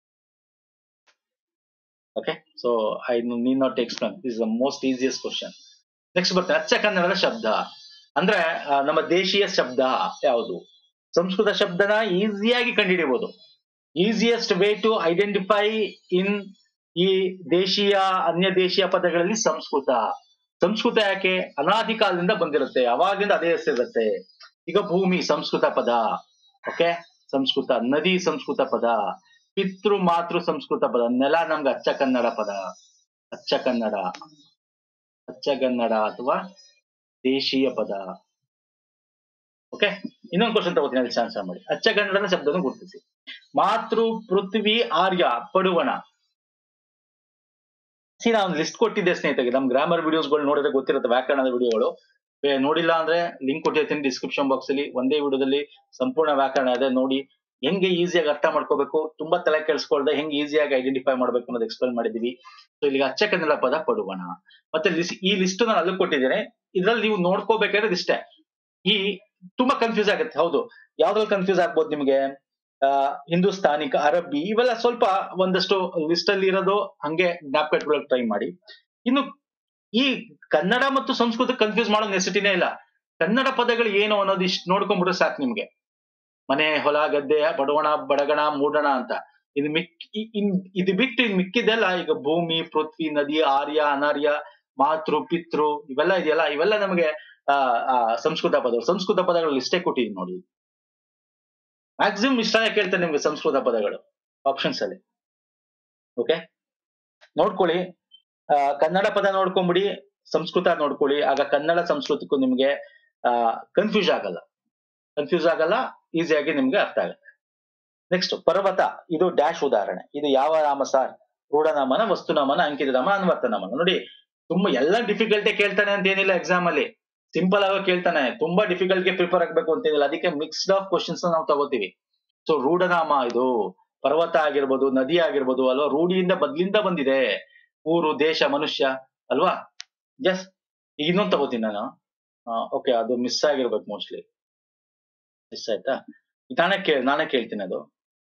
Okay, so I need not explain. This is the most easiest question. Next ಬರ್ತೇನೆ. ಅಚ್ಚ ಕನ್ನಡದ ಶಬ್ದ ಅಂದ್ರೆ ನಮ್ಮ ದೇಶೀಯ ಶಬ್ದ ಯಾವುದು? ಸಂಸ್ಕೃತ ಶಬ್ದನ ಈಸಿಯಾಗಿ ಕಂಡುಹಿಡಿಯಬಹುದು. Easiest way to identify in ಈ ದೇಶೀಯ ಅನ್ಯ ದೇಶೀಯ ಪದಗಳಲ್ಲಿ ಸಂಸ್ಕೃತ. ಸಂಸ್ಕೃತ ಯಾಕೆ? ಅನಾದಿ ಕಾಲದಿಂದ ಬಂದಿರುತ್ತೆ, ಅವಾಗಿಂದ ಅದೇ ಹೆಸರಿರುತ್ತೆ. ಈಗ ಭೂಮಿ ಸಂಸ್ಕೃತ ಪದ. ಓಕೆ, ಸಂಸ್ಕೃತ. ನದಿ ಸಂಸ್ಕೃತ ಪದ. ಪಿತೃ ಮಾತೃ ಸಂಸ್ಕೃತ ಪದ. ನೆಲ ನಮ್ಗೆ ಅಚ್ಚ ಕನ್ನಡ ಪದ. ಅಚ್ಚ ಕನ್ನಡ, ಅಚ್ಚಗನ್ನಡ ಅಥವಾ ದೇಶೀಯ ಪದ. ಓಕೆ, ಇನ್ನೊಂದು ಕ್ವಶನ್ ತಗೋತೀನಿ, ಅಲ್ಲಿ ಆನ್ಸರ್ ಮಾಡಿ. ಅಚ್ಚಗನ್ನಡದ ಶಬ್ದವನ್ನು ಗುರುತಿಸಿ. ಮಾತೃ, ಪೃಥ್ವಿ, ಆರ್ಯ, ಪಡುವಣ. ನಾನು ಲಿಸ್ಟ್ ಕೊಟ್ಟಿದ್ದೆ ಸ್ನೇಹಿತರಿಗೆ. ನಮ್ ಗ್ರಾಮರ್ ವಿಡಿಯೋಸ್ಗಳು ನೋಡಿದ್ರೆ ಗೊತ್ತಿರುತ್ತೆ, ವ್ಯಾಕರಣದ ವಿಡಿಯೋಗಳು. ನೋಡಿಲ್ಲ ಅಂದ್ರೆ ಲಿಂಕ್ ಕೊಟ್ಟಿರ್ತೀನಿ ಡಿಸ್ಕ್ರಿಪ್ಷನ್ ಬಾಕ್ಸ್ ಅಲ್ಲಿ. ಒಂದೇ ವಿಡಿಯೋದಲ್ಲಿ ಸಂಪೂರ್ಣ ವ್ಯಾಕರಣ ಇದೆ, ನೋಡಿ. ಹೆಂಗೆ ಈಸಿಯಾಗಿ ಅರ್ಥ ಮಾಡ್ಕೋಬೇಕು, ತುಂಬಾ ತಲೆ ಕೆಲ್ಸ್ಕೊಳ್ದೆ ಹೆಂಗೆ ಈಸಿಯಾಗಿ ಐಡೆಂಟಿಫೈ ಮಾಡ್ಬೇಕು ಅನ್ನೋದು ಎಕ್ಸ್ಪ್ಲೇನ್ ಮಾಡಿದೀವಿ. ಸೊ ಇಲ್ಲಿಗೆ ಅಚ್ಚ ಕನ್ನಡ ಪದ ಪಡುವಣ. ಮತ್ತೆ ಈ ಲಿಸ್ಟ್ ನಾನು ಅಲ್ಲಿ ಕೊಟ್ಟಿದ್ದೇನೆ. ಇದ್ರಲ್ಲಿ ನೀವು ನೋಡ್ಕೋಬೇಕಾದ್ರೆ ಇಷ್ಟೇ. ಈ ತುಂಬಾ ಕನ್ಫ್ಯೂಸ್ ಆಗುತ್ತೆ. ಹೌದು, ಯಾವ್ದ್ರಲ್ಲಿ ಕನ್ಫ್ಯೂಸ್ ಆಗ್ಬೋದು ನಿಮ್ಗೆ? ಹಿಂದೂಸ್ತಾನಿಕ, ಅರಬ್ಬಿ, ಇವೆಲ್ಲ ಸ್ವಲ್ಪ ಒಂದಷ್ಟು ಲಿಸ್ಟ್ ಅಲ್ಲಿ ಇರೋದು, ಹಂಗೆ ಜ್ಞಾಪಕ ಇಟ್ಕೊಳ್ಳೋಕೆ ಟ್ರೈ ಮಾಡಿ. ಇನ್ನು ಈ ಕನ್ನಡ ಮತ್ತು ಸಂಸ್ಕೃತ ಕನ್ಫ್ಯೂಸ್ ಮಾಡೋ ನೆಸಿಟಿನೇ ಇಲ್ಲ. ಕನ್ನಡ ಪದಗಳು ಏನು ಅನ್ನೋದು ಇಷ್ಟು ನೋಡ್ಕೊಂಡ್ಬಿಟ್ರೆ ಸಾಕು ನಿಮ್ಗೆ. ಮನೆ, ಹೊಲ, ಗದ್ದೆ, ಬಡವಣ, ಬಡಗಣ, ಮೂಡಣ ಅಂತ. ಇದು ಬಿಟ್ಟು ಮಿಕ್ಕಿದೆಲ್ಲ ಈಗ ಭೂಮಿ, ಪೃಥ್ವಿ, ನದಿ, ಆರ್ಯ, ಅನಾರ್ಯ, ಮಾತೃ, ಪಿತೃ, ಇವೆಲ್ಲ ಇದೆಯಲ್ಲ, ಇವೆಲ್ಲ ನಮಗೆ ಸಂಸ್ಕೃತ ಪದಗಳು. ಸಂಸ್ಕೃತ ಪದಗಳು ಇಷ್ಟೇ ಕೊಟ್ಟಿದ್ದೀನಿ ನೋಡಿ. ಮ್ಯಾಕ್ಸಿಮಮ್ ಇಷ್ಟನೇ ಕೇಳ್ತೇನೆ ನಿಮ್ಗೆ ಸಂಸ್ಕೃತ ಪದಗಳು ಆಪ್ಷನ್ಸ್ ಅಲ್ಲಿ. ಓಕೆ, ನೋಡ್ಕೊಳ್ಳಿ. ಕನ್ನಡ ಪದ ನೋಡ್ಕೊಂಬಿಡಿ, ಸಂಸ್ಕೃತ ನೋಡ್ಕೊಳ್ಳಿ, ಆಗ ಕನ್ನಡ ಸಂಸ್ಕೃತಕ್ಕೂ ನಿಮ್ಗೆ ಕನ್ಫ್ಯೂಸ್ ಆಗಲ್ಲ, ಈಸಿಯಾಗಿ ನಿಮ್ಗೆ ಅರ್ಥ ಆಗುತ್ತೆ. ನೆಕ್ಸ್ಟ್ ಪರ್ವತ, ಇದು ಡ್ಯಾಶ್ ಉದಾಹರಣೆ. ಇದು ಯಾವ ನಾಮ ಸಾರ್? ರೂಢನಾಮನ, ವಸ್ತುನಾಮನ, ಅಂಕಿತನಾಮ, ಅನ್ವರ್ಥನಾಮನ. ನೋಡಿ ತುಂಬಾ ಎಲ್ಲ ಡಿಫಿಕಲ್ಟಿ ಕೇಳ್ತಾನೆ ಅಂತ ಏನಿಲ್ಲ ಎಕ್ಸಾಮ್ ಅಲ್ಲಿ, ಸಿಂಪಲ್ ಆಗಿ ಕೇಳ್ತಾನೆ. ತುಂಬಾ ಡಿಫಿಕಲ್ಟ್ ಗೆ ಪ್ರಿಪೇರ್ ಆಗ್ಬೇಕು ಅಂತೇನಿಲ್ಲ, ಅದಕ್ಕೆ ಮಿಕ್ಸ್ಡ್ ಆಫ್ ಕ್ವಶನ್ಸ್ ನಾವು ತಗೋತೀವಿ. ಸೊ ರೂಢನಾಮ ಇದು ಪರ್ವತ ಆಗಿರ್ಬೋದು, ನದಿ ಆಗಿರ್ಬೋದು ಅಲ್ವಾ, ರೂಢಿಯಿಂದ ಬದ್ಲಿಂದ ಬಂದಿದೆ. ಊರು, ದೇಶ, ಮನುಷ್ಯ ಅಲ್ವಾ. ಜಸ್ ಇನ್ನೊಂದು ತಗೋತೀನಿ ನಾನು. ಓಕೆ, ಅದು ಮಿಸ್ ಆಗಿರ್ಬೇಕು, ಮೋಸ್ಟ್ಲಿ ಮಿಸ್ ಆಯ್ತಾ. ನಾನೇ ಕೇಳ್ತೀನಿ ಅದು.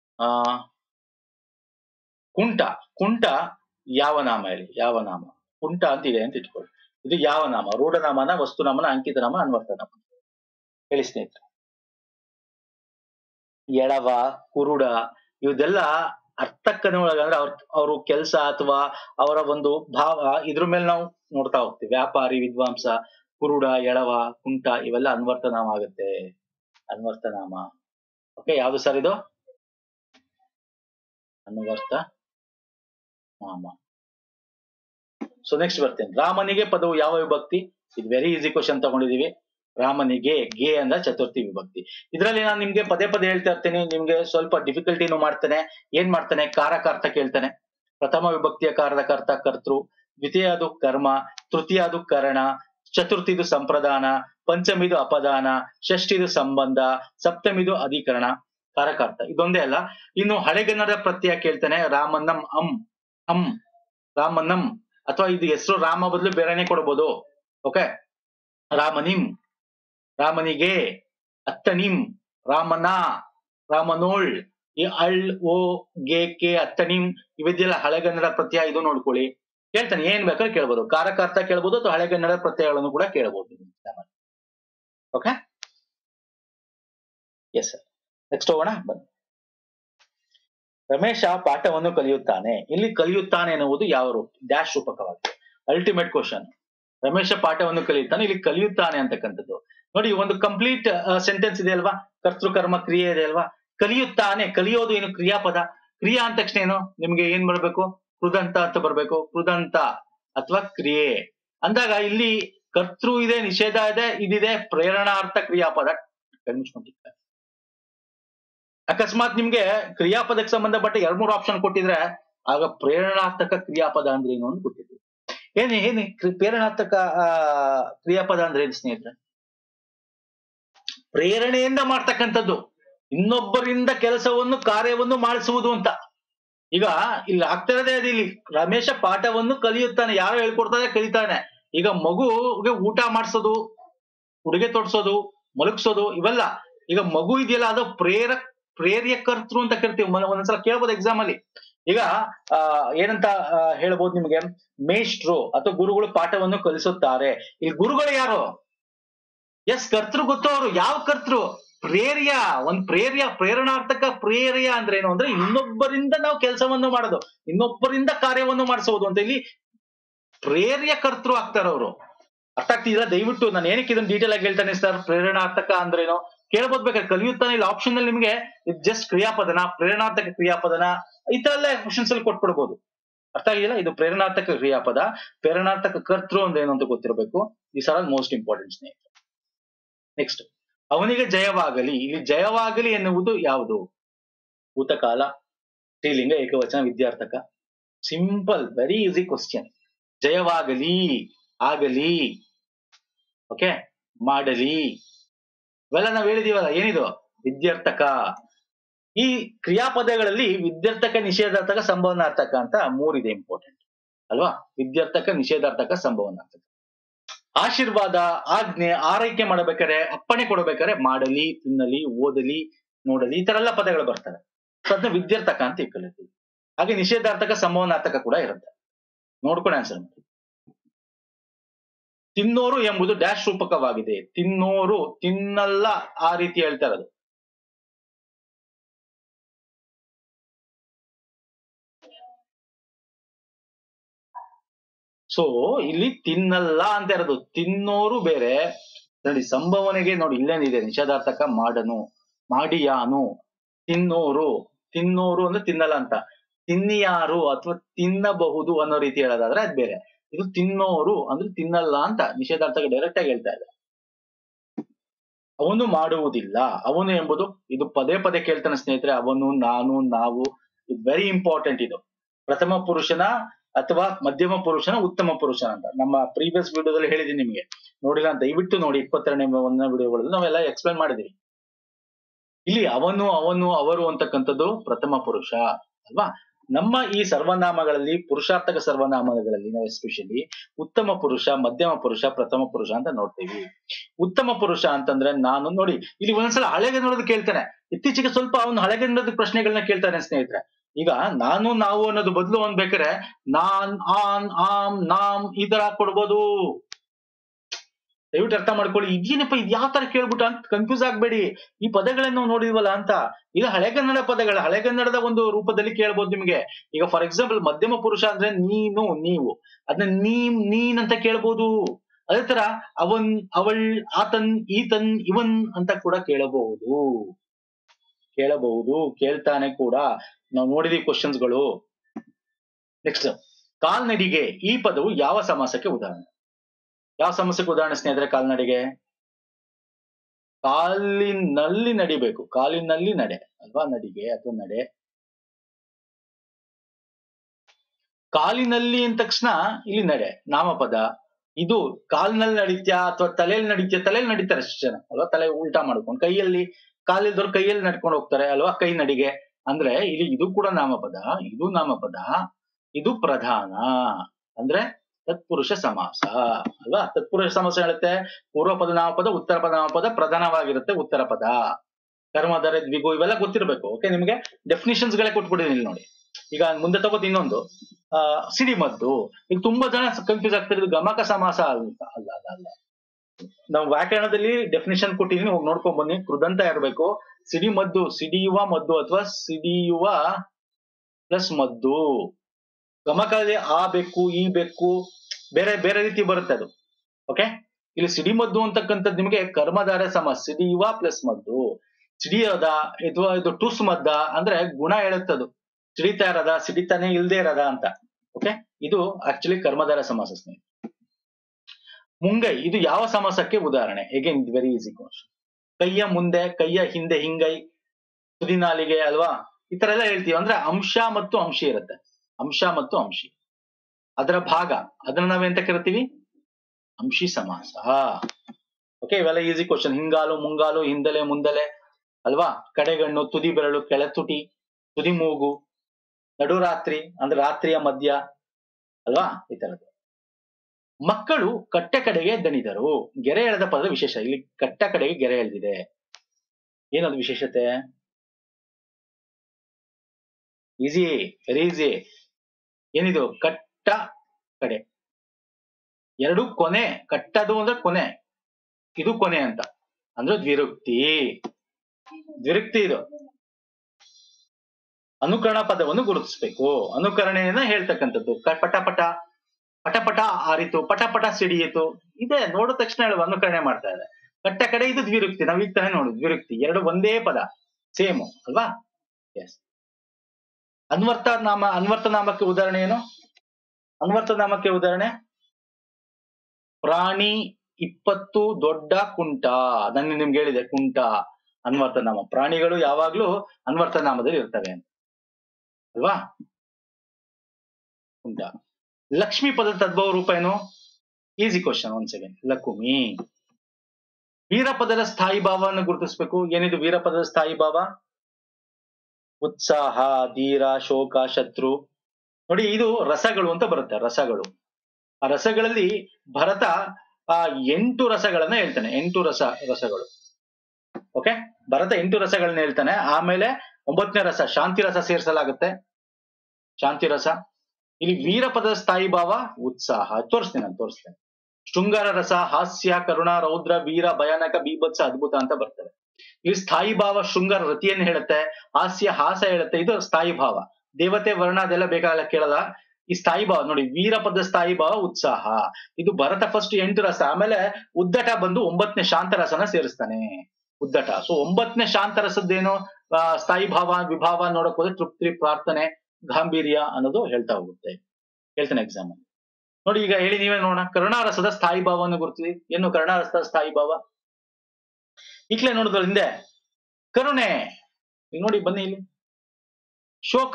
ಕುಂಟ ಯಾವ ನಾಮ ಹೇಳಿ? ಯಾವ ನಾಮ? ಕುಂಟ ಅಂತ ಇದೆ ಅಂತ ಇಟ್ಕೊಳ್ಳಿ. ಇದು ಯಾವ ನಾಮ? ರೂಢನಾಮನ, ವಸ್ತುನಾಮನ, ಅಂಕಿತನಾಮ, ಅನ್ವರ್ಥನಾಮ? ಹೇಳಿ ಸ್ನೇಹಿತರೆ. ಎಳವ, ಕುರುಡ, ಇವುದೆಲ್ಲ ಅರ್ಥಕ್ಕನುಗುಣವಾಗಿ ಅಂದ್ರೆ ಅವರು ಕೆಲಸ ಅಥವಾ ಅವರ ಒಂದು ಭಾವ, ಇದ್ರ ಮೇಲೆ ನಾವು ನೋಡ್ತಾ ಹೋಗ್ತೀವಿ. ವ್ಯಾಪಾರಿ, ವಿದ್ವಾಂಸ, ಕುರುಡ, ಎಳವ, ಕುಂಟ ಇವೆಲ್ಲ ಅನ್ವರ್ಥನಾಮ ಆಗುತ್ತೆ. ಅನ್ವರ್ಥನಾಮ. ಓಕೆ, ಯಾವ್ದು ಸರ್ ಇದು? ಅನ್ವರ್ಥ ನಾಮ. ಸೊ ನೆಕ್ಸ್ಟ್ ಬರ್ತೇನೆ. ರಾಮನಿಗೆ ಪದವು ಯಾವ ವಿಭಕ್ತಿ? ಇದು ವೆರಿ ಈಸಿ ಕ್ವಶನ್ ತಗೊಂಡಿದೀವಿ. ರಾಮನಿಗೆ, ಗೆ ಅಂದ ಚತುರ್ಥಿ ವಿಭಕ್ತಿ. ಇದರಲ್ಲಿ ನಾನು ನಿಮ್ಗೆ ಪದೇ ಹೇಳ್ತಾ ಇರ್ತೀನಿ, ನಿಮ್ಗೆ ಸ್ವಲ್ಪ ಡಿಫಿಕಲ್ಟಿನೂ ಮಾಡ್ತಾನೆ. ಏನ್ ಮಾಡ್ತಾನೆ? ಕಾರಕಾರ್ಥ ಕೇಳ್ತಾನೆ. ಪ್ರಥಮ ವಿಭಕ್ತಿಯ ಕಾರಕರ್ತ ಕರ್ತೃ, ದ್ವಿತೀಯದು ಕರ್ಮ, ತೃತೀಯದು ಕರಣ, ಚತುರ್ಥಿದು ಸಂಪ್ರದಾನ, ಪಂಚಮಿದು ಅಪದಾನ, ಷಷ್ಠಿದು ಸಂಬಂಧ, ಸಪ್ತಮಿದು ಅಧಿಕರಣ. ಕಾರಕಾರ್ಥ ಇದೊಂದೇ ಅಲ್ಲ, ಇನ್ನು ಹಳೆಗನ್ನಡ ಪ್ರತ್ಯಯ ಕೇಳ್ತಾನೆ. ರಾಮನಂ, ಅಂ, ರಾಮನಂ, ಅಥವಾ ಇದು ಹೆಸರು ರಾಮ ಬದಲು ಬೇರೆನೆ ಕೊಡ್ಬೋದು. ಓಕೆ, ರಾಮನಿಂ, ರಾಮನಿಗೆ, ಅತ್ತನಿಂ, ರಾಮನ, ರಾಮನೋಳ್, ಈ ಅಳ್, ಓ, ಗೆ, ಕೆ, ಅತ್ತನಿಂ ಇವಿದೆಲ್ಲ ಹಳೆಗನ್ನಡ ಪ್ರತ್ಯಯ. ಇದು ನೋಡ್ಕೊಳ್ಳಿ. ಕೇಳ್ತಾನೆ, ಏನ್ ಬೇಕಾದ್ರೆ ಕೇಳ್ಬೋದು. ಕಾರಕಾರ್ಥ ಕೇಳ್ಬೋದು ಅಥವಾ ಹಳೆಗನ್ನಡ ಪ್ರತ್ಯಯಗಳನ್ನು ಕೂಡ ಕೇಳಬಹುದು. Okay, yes sir. ನೆಕ್ಸ್ಟ್ ಹೋಗೋಣ ಬನ್ನಿ. ರಮೇಶ ಪಾಠವನ್ನು ಕಲಿಯುತ್ತಾನೆ. ಇಲ್ಲಿ ಕಲಿಯುತ್ತಾನೆ ಎನ್ನುವುದು ಯಾವ ರೂಪ? ಡ್ಯಾಶ್ ರೂಪಕವಾಗಿದೆ. Ultimate question. ರಮೇಶ ಪಾಠವನ್ನು ಕಲಿಯುತ್ತಾನೆ, ಇಲ್ಲಿ ಕಲಿಯುತ್ತಾನೆ ಅಂತಕ್ಕಂಥದ್ದು. ನೋಡಿ, ಒಂದು ಕಂಪ್ಲೀಟ್ ಸೆಂಟೆನ್ಸ್ ಇದೆ ಅಲ್ವಾ, ಕರ್ತೃಕರ್ಮ ಕ್ರಿಯೆ ಇದೆ ಅಲ್ವಾ. ಕಲಿಯುತ್ತಾನೆ, ಕಲಿಯೋದು ಏನು? ಕ್ರಿಯಾಪದ. ಕ್ರಿಯಾ ಅಂದ ತಕ್ಷಣ ಏನು? ನಿಮ್ಗೆ ಏನ್ ಬರ್ಬೇಕು? ಕೃದಂತ ಅಂತ ಬರ್ಬೇಕು. ಕೃದಂತ ಅಥವಾ ಕ್ರಿಯೆ ಅಂದಾಗ ಇಲ್ಲಿ ಕರ್ತೃ ಇದೆ, ನಿಷೇಧ ಇದೆ, ಇದಿದೆ, ಪ್ರೇರಣಾರ್ಥ ಕ್ರಿಯಾಪದ. ಕಣ್ಮುಚ್ಕೊಂಡಿರ್ತಾರೆ. ಅಕಸ್ಮಾತ್ ನಿಮ್ಗೆ ಕ್ರಿಯಾಪದಕ್ಕೆ ಸಂಬಂಧಪಟ್ಟ 2-3 ಆಪ್ಷನ್ ಕೊಟ್ಟಿದ್ರೆ ಆಗ ಪ್ರೇರಣಾರ್ಥಕ ಕ್ರಿಯಾಪದ ಅಂದ್ರೆ ಏನು ಅಂತ ಗೊತ್ತಿದೆ. ಏನಿ ಪ್ರೇರಣಾರ್ಥಕ ಕ್ರಿಯಾಪದ ಅಂದ್ರೆ ಏನು ಸ್ನೇಹಿತರೆ? ಪ್ರೇರಣೆಯಿಂದ ಮಾಡ್ತಕ್ಕಂಥದ್ದು, ಇನ್ನೊಬ್ಬರಿಂದ ಕೆಲಸವನ್ನು, ಕಾರ್ಯವನ್ನು ಮಾಡಿಸುವುದು ಅಂತ. ಈಗ ಇಲ್ಲಿ ಆಗ್ತಿರೋದೇ ಅದು. ಇಲ್ಲಿ ರಮೇಶ ಪಾಠವನ್ನು ಕಲಿಯುತ್ತಾನೆ, ಯಾರೋ ಹೇಳ್ಕೊಡ್ತಾರೆ, ಕಲಿತಾನೆ. ಈಗ ಮಗುಗೆ ಊಟ ಮಾಡಿಸೋದು, ಉಡುಗೆ ತೊಡ್ಸೋದು, ಮಲಗಿಸೋದು ಇವೆಲ್ಲ. ಈಗ ಮಗು ಇದೆಯಲ್ಲ, ಅದು ಪ್ರೇರ್ಯಕರ್ತೃ ಅಂತ ಕರಿತೀವಿ. ಒಂದೊಂದ್ಸಲ ಕೇಳ್ಬೋದು ಎಕ್ಸಾಮ್ ಅಲ್ಲಿ. ಈಗ ಏನಂತ ಹೇಳ್ಬೋದು ನಿಮ್ಗೆ? ಮೇಷ್ಟ್ರು ಅಥವಾ ಗುರುಗಳು ಪಾಠವನ್ನು ಕಲಿಸುತ್ತಾರೆ. ಇಲ್ಲಿ ಗುರುಗಳು ಯಾರು? ಎಸ್, ಕರ್ತೃ ಗೊತ್ತು. ಅವರು ಯಾವ ಕರ್ತೃ? ಪ್ರೇರ್ಯ. ಪ್ರೇರಣಾರ್ಥಕ ಪ್ರೇರ್ಯ ಅಂದ್ರೆ ಏನು ಅಂದ್ರೆ ಇನ್ನೊಬ್ಬರಿಂದ ನಾವು ಕೆಲಸವನ್ನು ಮಾಡೋದು, ಇನ್ನೊಬ್ಬರಿಂದ ಕಾರ್ಯವನ್ನು ಮಾಡಿಸೋದು ಅಂತ. ಇಲ್ಲಿ ಪ್ರೇರ್ಯ ಕರ್ತೃ ಆಗ್ತಾರ ಅವರು. ಅರ್ಥ ಆಗ್ತಿಲ್ಲ? ದಯವಿಟ್ಟು ನಾನು ಏನಕ್ಕೆ ಇದನ್ನ ಡೀಟೇಲ್ ಆಗಿ ಹೇಳ್ತಾನೆ ಸರ್, ಪ್ರೇರಣಾರ್ಥಕ ಅಂದ್ರೇನು ಕೇಳ್ಬೋದು. ಬೇಕಾದ್ರೆ ಕಲಿಯುತ್ತಾನೆ ಇಲ್ಲಿ ಆಪ್ಷನ್ ಅಲ್ಲಿ ನಿಮ್ಗೆ ಜಸ್ಟ್ ಕ್ರಿಯಾಪದನ, ಪ್ರೇರಣಾರ್ಥಕ ಕ್ರಿಯಾಪದನ ಈ ತರ ಎಲ್ಲ ಕ್ವಶನ್ಸ್ ಅಲ್ಲಿ ಕೊಟ್ಬಿಡ್ಬೋದು. ಅರ್ಥ ಆಗಿಲ್ಲ? ಇದು ಪ್ರೇರಣಾರ್ಥಕ ಕ್ರಿಯಾಪದ, ಪ್ರೇರಣಾರ್ಥಕ ಕರ್ತೃ ಅಂದ್ರೆ ಏನು ಅಂತ ಗೊತ್ತಿರಬೇಕು. These are all most important ಸ್ನೇಹಿತರೆ. ನೆಕ್ಸ್ಟ್, ಅವನಿಗೆ ಜಯವಾಗಲಿ. ಇಲ್ಲಿ ಜಯವಾಗಲಿ ಎನ್ನುವುದು ಯಾವುದು? ಭೂತಕಾಲ, ಸ್ತ್ರೀಲಿಂಗ, ಏಕವಚನ, ವಿದ್ಯಾರ್ಥಕ. Simple, very easy question. ಜಯವಾಗಲಿ, ಆಗಲಿ, ಓಕೆ, ಮಾಡಲಿ ಇವೆಲ್ಲ ನಾವ್ ಹೇಳಿದೀವಲ್ಲ, ಏನಿದು? ವಿದ್ಯಾರ್ಥಕ. ಈ ಕ್ರಿಯಾಪದಗಳಲ್ಲಿ ವಿದ್ಯಾರ್ಥಕ, ನಿಷೇಧಾರ್ಥಕ, ಸಂಭವನಾರ್ಥಕ ಅಂತ 3 ಇದೆ ಇಂಪಾರ್ಟೆಂಟ್ ಅಲ್ವಾ. ವಿದ್ಯಾರ್ಥಕ, ನಿಷೇಧಾರ್ಥಕ, ಸಂಭವನಾರ್ಥಕ. ಆಶೀರ್ವಾದ, ಆಜ್ಞೆ, ಆರೈಕೆ ಮಾಡಬೇಕಾರೆ, ಅಪ್ಪಣೆ ಕೊಡಬೇಕಾರೆ ಮಾಡಲಿ, ತಿನ್ನಲಿ, ಓದಲಿ, ನೋಡಲಿ ಈ ತರ ಎಲ್ಲ ಪದಗಳು ಬರ್ತವೆ. ಅದನ್ನ ವಿದ್ಯಾರ್ಥಕ ಅಂತ ಕಲಿತೀವಿ. ಹಾಗೆ ನಿಷೇಧಾರ್ಥಕ, ಸಂಭವನಾರ್ಥಕ ಕೂಡ ಇರುತ್ತೆ. ನೋಡ್ಕೊಂಡು ಆನ್ಸರ್ ಮಾಡಿ. ತಿನ್ನೋರು ಎಂಬುದು ಡ್ಯಾಶ್ ರೂಪಕವಾಗಿದೆ. ತಿನ್ನೋರು, ತಿನ್ನಲ್ಲ ಆ ರೀತಿ ಹೇಳ್ತಾ ಇರೋದು. ಸೊ ಇಲ್ಲಿ ತಿನ್ನಲ್ಲ ಅಂತ ಇರೋದು. ತಿನ್ನೋರು ಬೇರೆ ನೋಡಿ. ಸಂಭವನೆಗೆ ನೋಡಿ ಇಲ್ಲೇನಿದೆ? ನಿಷೇಧಾರ್ಥಕ ಮಾಡನು, ಮಾಡಿಯಾನು. ತಿನ್ನೋರು, ತಿನ್ನೋರು ಅಂದ್ರೆ ತಿನ್ನಲ್ಲ ಅಂತ. ತಿನ್ನಿಯಾರು ಅಥವಾ ತಿನ್ನಬಹುದು ಅನ್ನೋ ರೀತಿ ಹೇಳೋದಾದ್ರೆ ಅದ್ ಬೇರೆ. ಇದು ತಿನ್ನೋರು ಅಂದ್ರೆ ತಿನ್ನಲ್ಲ ಅಂತ ನಿಷೇಧಾರ್ಥಕ ಡೈರೆಕ್ಟ್ ಆಗಿ ಹೇಳ್ತಾ ಇದೆ. ಅವನು ಮಾಡುವುದಿಲ್ಲ, ಅವನು ಎಂಬುದು ಇದು ಪದೇ ಪದೇ ಕೇಳ್ತಾನೆ ಸ್ನೇಹಿತರೆ. ಅವನು, ನಾನು, ನಾವು, ಇದು ವೆರಿ ಇಂಪಾರ್ಟೆಂಟ್. ಇದು ಪ್ರಥಮ ಪುರುಷನ ಅಥವಾ ಮಧ್ಯಮ ಪುರುಷನ, ಉತ್ತಮ ಪುರುಷನ ಅಂತ ನಮ್ಮ ಪ್ರೀವಿಯಸ್ ವಿಡಿಯೋದಲ್ಲಿ ಹೇಳಿದೀನಿ. ನಿಮ್ಗೆ ನೋಡಿಲ್ಲ ದಯವಿಟ್ಟು ನೋಡಿ, 22ನೇ ವಿಡಿಯೋಗಳಲ್ಲಿ ನಾವೆಲ್ಲ ಎಕ್ಸ್ಪ್ಲೈನ್ ಮಾಡಿದೀವಿ. ಇಲ್ಲಿ ಅವನು, ಅವನು, ಅವರು ಅಂತಕ್ಕಂಥದ್ದು ಪ್ರಥಮ ಪುರುಷ ಅಲ್ವಾ. ನಮ್ಮ ಈ ಸರ್ವನಾಮಗಳಲ್ಲಿ, ಪುರುಷಾರ್ಥಕ ಸರ್ವನಾಮಗಳಲ್ಲಿ ನಾವು ಎಸ್ಪೆಷಲಿ ಉತ್ತಮ ಪುರುಷ, ಮಧ್ಯಮ ಪುರುಷ, ಪ್ರಥಮ ಪುರುಷ ಅಂತ ನೋಡ್ತೀವಿ. ಉತ್ತಮ ಪುರುಷ ಅಂತಂದ್ರೆ ನಾನು ನೋಡಿ, ಇಲ್ಲಿ ಒಂದ್ಸಲ ಹಳೆಗನ್ನಡದ ಕೇಳ್ತಾನೆ. ಇತ್ತೀಚೆಗೆ ಸ್ವಲ್ಪ ಅವನು ಹಳೆಗನ್ನಡದ ಪ್ರಶ್ನೆಗಳನ್ನ ಕೇಳ್ತಾನೆ ಸ್ನೇಹಿತರೆ. ಈಗ ನಾನು, ನಾವು ಅನ್ನೋದು ಬದಲು ಅವ್ನ್ ಬೇಕಾರೆ ನಾನ್, ಆನ್, ಆಮ್, ನಾಮ್ ಈ ತರ ಕೊಡ್ಬೋದು. ದಯವಿಟ್ಟು ಅರ್ಥ ಮಾಡ್ಕೊಳ್ಳಿ. ಇದೇನಪ್ಪ ಇದು ಯಾವ ತರ ಕೇಳ್ಬಿಟ್ಟ ಅಂತ ಕನ್ಫ್ಯೂಸ್ ಆಗ್ಬೇಡಿ. ಈ ಪದಗಳನ್ನ ನಾವು ನೋಡಿದ್ವಲ್ಲ ಅಂತ. ಇದು ಹಳೆಗನ್ನಡ ಪದಗಳ, ಹಳೆಗನ್ನಡದ ಒಂದು ರೂಪದಲ್ಲಿ ಕೇಳ್ಬೋದು ನಿಮ್ಗೆ. ಈಗ ಫಾರ್ ಎಕ್ಸಾಂಪಲ್ ಮಧ್ಯಮ ಪುರುಷ ಅಂದ್ರೆ ನೀನು, ನೀವು, ಅದನ್ನ ನೀನ್ ಅಂತ ಕೇಳ್ಬೋದು. ಅದೇ ತರ ಅವನ್, ಅವಳ್, ಆತನ್, ಈತನ್, ಇವನ್ ಅಂತ ಕೂಡ ಕೇಳಬಹುದು. ಕೇಳ್ತಾನೆ ಕೂಡ. ನಾವು ನೋಡಿದೀವಿ ಕ್ವಶನ್ಸ್ಗಳು. ನೆಕ್ಸ್ಟ್, ಕಾಲ್ನಡಿಗೆ ಈ ಪದವು ಯಾವ ಸಮಾಸಕ್ಕೆ ಉದಾಹರಣೆ? ಯಾವ ಸಮಾಸಕ್ಕೆ ಉದಾಹರಣೆ ಸ್ನೇಹಿತರೆ ಕಾಲ್ನಡಿಗೆ? ಕಾಲಿನಲ್ಲಿ ನಡಿಬೇಕು, ಕಾಲಿನಲ್ಲಿ ನಡೆ ಅಲ್ವಾ ನಡಿಗೆ ಅಥವಾ ನಡೆ. ಕಾಲಿನಲ್ಲಿ ಅಂದ ತಕ್ಷಣ ಇಲ್ಲಿ ನಡೆ ನಾಮಪದ. ಇದು ಕಾಲ್ನಲ್ಲಿ ನಡಿತ್ಯಾ ಅಥವಾ ತಲೆಯಲ್ಲಿ ನಡಿತ್ಯಾ? ತಲೆಯಲ್ಲಿ ನಡೀತಾರೆ ಅಷ್ಟು ಜನ ಅಲ್ವಾ, ತಲೆ ಉಲ್ಟಾ ಮಾಡ್ಕೊಂಡು. ಕೈಯಲ್ಲಿ, ಕಾಲಿಲ್ದವ್ರು ಕೈಯಲ್ಲಿ ನಡ್ಕೊಂಡು ಹೋಗ್ತಾರೆ ಅಲ್ವಾ, ಕೈ ನಡಿಗೆ ಅಂದ್ರೆ ಇಲ್ಲಿ ಇದು ಕೂಡ ನಾಮಪದ, ಇದು ನಾಮಪದ, ಇದು ಪ್ರಧಾನ ಅಂದ್ರೆ ತತ್ಪುರುಷ ಸಮಾಸ ಅಲ್ವಾ. ತತ್ಪುರುಷ ಸಮಾಸ ಹೇಳುತ್ತೆ ಪೂರ್ವ ಪದ ನಾಮಪದ, ಉತ್ತರ ಪದ ನಾಮಪದ, ಪ್ರಧಾನವಾಗಿರುತ್ತೆ ಉತ್ತರ ಪದ. ಕರ್ಮಧಾರೆ, ದ್ವಿಗು ಇವೆಲ್ಲ ಗೊತ್ತಿರ್ಬೇಕು. ಓಕೆ, ನಿಮ್ಗೆ ಡೆಫಿನಿಷನ್ಸ್ ಗಳೇ ಕೊಟ್ಬಿಟ್ಟಿದ್ದೀನಿ ನೋಡಿ. ಈಗ ಮುಂದೆ ತಗೋದು ಇನ್ನೊಂದು ಸಿಡಿಮದ್ದು. ಈಗ ತುಂಬಾ ಜನ ಕನ್ಫ್ಯೂಸ್ ಆಗ್ತಿರೋದು ಗಮಕ ಸಮಾಸ ಅಂತ. ಅಲ್ಲ ಅಲ್ಲ ಅಲ್ಲ, ನಾವು ವ್ಯಾಕರಣದಲ್ಲಿ ಡೆಫಿನಿಷನ್ ಕೊಟ್ಟಿದೀನಿ, ಹೋಗಿ ನೋಡ್ಕೊಂಡ್ ಬನ್ನಿ. ಕೃದಂತ ಇರಬೇಕು. ಸಿಡಿಮದ್ದು, ಸಿಡಿಯುವ ಮದ್ದು ಅಥವಾ ಸಿಡಿಯುವ ಪ್ಲಸ್ ಮದ್ದು. ಗಮಕದಲ್ಲಿ ಆ ಬೇಕು, ಈ ಬೇಕು, ಬೇರೆ ಬೇರೆ ರೀತಿ ಬರುತ್ತೆ ಅದು. ಓಕೆ, ಇಲ್ಲಿ ಸಿಡಿಮದ್ದು ಅಂತಕ್ಕಂಥದ್ದು ನಿಮಗೆ ಕರ್ಮಧಾರ ಸಮಾಸ, ಸಿಡಿಯುವ ಪ್ಲಸ್ ಮದ್ದು. ಸಿಡಿಯೋದ ಇದು ಟುಸ್ ಮದ್ದ ಅಂದ್ರೆ ಗುಣ ಹೇಳುತ್ತದು. ಸಿಡಿತಾ ಇರೋದ, ಸಿಡಿತಾನೆ ಇಲ್ದೇ ಇರೋದ ಅಂತ. ಓಕೆ, ಇದು ಆಕ್ಚುಲಿ ಕರ್ಮಧಾರ ಸಮಾಸ ಸ್ನೇಹಿತರೆ. ಮುಂಗೈ ಇದು ಯಾವ ಸಮಾಸಕ್ಕೆ ಉದಾಹರಣೆ? Again very easy question. ಕೈಯ ಮುಂದೆ, ಕೈಯ ಹಿಂದೆ, ಹಿಂಗೈ, ತುದಿನಾಲಿಗೆ ಅಲ್ವಾ, ಈ ತರ ಎಲ್ಲ ಹೇಳ್ತೀವಿ. ಅಂದ್ರೆ ಅಂಶ ಮತ್ತು ಅಂಶಿ ಇರುತ್ತೆ. ಅಂಶ ಮತ್ತು ಅಂಶಿ, ಅದರ ಭಾಗ, ಅದನ್ನ ನಾವೆಂತ ಕರಿತೀವಿ? ಅಂಶಿ ಸಮಾಸ. ಓಕೆ, ಇವೆಲ್ಲ ಈಸಿ ಕ್ವಶನ್. ಹಿಂಗಾಲು, ಮುಂಗಾಲು, ಹಿಂದಲೆ, ಮುಂದಲೆ ಅಲ್ವಾ. ಕಡೆಗಣ್ಣು, ತುದಿ ಬೆರಳು, ಕೆಳತುಟಿ, ತುದಿ ಮೂಗು, ನಡುರಾತ್ರಿ ಅಂದ್ರೆ ರಾತ್ರಿಯ ಮಧ್ಯ ಅಲ್ವಾ, ಈ ತರದ್ದು. ಮಕ್ಕಳು ಕಟ್ಟ ಕಡೆಗೆ ದಣಿದರು. ಗೆರೆ ಎಳೆದ ಪದದ ವಿಶೇಷ. ಇಲ್ಲಿ ಕಟ್ಟ ಕಡೆಗೆ ಗೆರೆ ಎಳೆದಿದೆ, ಏನದು ವಿಶೇಷತೆ? Easy, very easy. ಏನಿದು? ಕಟ್ಟ ಕಡೆ, ಎರಡು ಕೊನೆ. ಕಟ್ಟದು ಅಂದ್ರೆ ಕೊನೆ, ಇದು ಕೊನೆ ಅಂತ ಅಂದ್ರೆ ದ್ವಿರುಕ್ತಿ. ದ್ವಿರುಕ್ತಿ ಇದು. ಅನುಕರಣ ಪದವನ್ನು ಗುರುತಿಸ್ಬೇಕು. ಅನುಕರಣೆಯನ್ನ ಹೇಳ್ತಕ್ಕಂಥದ್ದು. ಪಟ ಪಟ, ಪಟ ಪಟ ಆರಿತು, ಪಟ ಪಟ ಸಿಡಿಯಿತು, ಇದೆ ನೋಡಿದ ತಕ್ಷಣ ಹೇಳುವ ಅನುಕರಣೆ ಮಾಡ್ತಾ ಇದೆ. ಕಟ್ಟ ಕಡೆ ಇದು ದ್ವಿರುಕ್ತಿ. ನಾವ್ ಈಗ ತಾನೇ ನೋಡುದು ದ್ವಿರುಕ್ತಿ, ಎರಡು ಒಂದೇ ಪದ, ಸೇಮ್ ಅಲ್ವಾ. ಎಸ್. ಅನ್ವರ್ತನಾಮಕ್ಕೆ ಉದಾಹರಣೆ ಏನು? ಅನ್ವರ್ತನಾಮಕ್ಕೆ ಉದಾಹರಣೆ ಪ್ರಾಣಿ 20 ದೊಡ್ಡ ಕುಂಟ. ನಾನು ನಿಮ್ಗೆ ಹೇಳಿದೆ ಕುಂಟ ಅನ್ವರ್ತನಾಮ. ಪ್ರಾಣಿಗಳು ಯಾವಾಗ್ಲೂ ಅನ್ವರ್ತನಾಮದಲ್ಲಿ ಇರ್ತವೆ ಅಂತ ಅಲ್ವಾ. ಕುಂಟ. ಲಕ್ಷ್ಮಿ ಪದದ ತದ್ಭವ ರೂಪ ಏನು? Easy question. 1 ಸೆಕೆಂಡ್. ಲಕುಮಿ. ವೀರಪದದ ಸ್ಥಾಯಿ ಭಾವವನ್ನು ಗುರುತಿಸ್ಬೇಕು. ಏನಿದು ವೀರಪದದ ಸ್ಥಾಯಿ ಭಾವ? ಉತ್ಸಾಹ, ಧೀರ, ಶೋಕ, ಶತ್ರು. ನೋಡಿ, ಇದು ರಸಗಳು ಅಂತ ಬರುತ್ತೆ. ರಸಗಳು. ಆ ರಸಗಳಲ್ಲಿ ಭರತ 8 ರಸಗಳನ್ನ ಹೇಳ್ತಾನೆ. 8 ರಸಗಳು. ಓಕೆ, ಭರತ 8 ರಸಗಳನ್ನ ಹೇಳ್ತಾನೆ. ಆಮೇಲೆ 9ನೇ ರಸ ಶಾಂತಿ ರಸ ಸೇರಿಸಲಾಗುತ್ತೆ. ಶಾಂತಿ ರಸ. ಇಲ್ಲಿ ವೀರಪದದ ಸ್ಥಾಯಿ ಭಾವ ಉತ್ಸಾಹ. ತೋರಿಸ್ತೇನೆ. ಶೃಂಗಾರ ರಸ ಹಾಸ್ಯ, ಕರುಣ, ರೌದ್ರ, ವೀರ, ಭಯಾನಕ, ಬೀಭತ್ಸ, ಅದ್ಭುತ ಅಂತ ಬರ್ತದೆ. ಈ ಸ್ಥಾಯಿ ಭಾವ ಶೃಂಗಾರ ರತಿಯನ್ನು ಹೇಳುತ್ತೆ, ಹಾಸ್ಯ ಹಾಸ ಹೇಳುತ್ತೆ. ಇದು ಸ್ಥಾಯಿ ಭಾವ. ದೇವತೆ, ವರ್ಣ ಅದೆಲ್ಲ ಬೇಕಾಗಲ್ಲ, ಕೇಳಲ್ಲ. ಈ ಸ್ಥಾಯಿ ಭಾವ ನೋಡಿ, ವೀರಪದ ಸ್ಥಾಯಿ ಭಾವ ಉತ್ಸಾಹ. ಇದು ಭರತ ಫಸ್ಟ್ 8 ರಸ, ಆಮೇಲೆ ಉದ್ದಟ ಬಂದು 9ನೇ ಶಾಂತ ರಸನ ಸೇರಿಸ್ತಾನೆ. ಉದ್ದಟ. ಸೊ 9ನೇ ಶಾಂತ ರಸದ್ದೇನು ಸ್ಥಾಯಿ ಭಾವ ವಿಭಾವ ನೋಡಕ್ ಹೋದ್ರೆ ತೃಪ್ತಿ, ಪ್ರಾರ್ಥನೆ, ಗಾಂಭೀರ್ಯ ಅನ್ನೋದು ಹೇಳ್ತಾ ಹೋಗುತ್ತೆ. ಹೇಳ್ತಾನೆ ಎಕ್ಸಾಮ್ ಅಲ್ಲಿ ನೋಡಿ ಈಗ ಹೇಳಿ ನೀವೇ ನೋಡೋಣ. ಕರುಣಾರಸದ ಸ್ಥಾಯಿ ಭಾವವನ್ನು ಗುರುತಿಸಿ. ಏನು ಕರುಣಾರಸದ ಸ್ಥಾಯಿ ಭಾವ? ಈಗ್ಲೇ ನೋಡಿದ್ರು ಹಿಂದೆ ಕರುಣೆ. ಈಗ ನೋಡಿ ಬನ್ನಿ ಇಲ್ಲಿ. ಶೋಕ,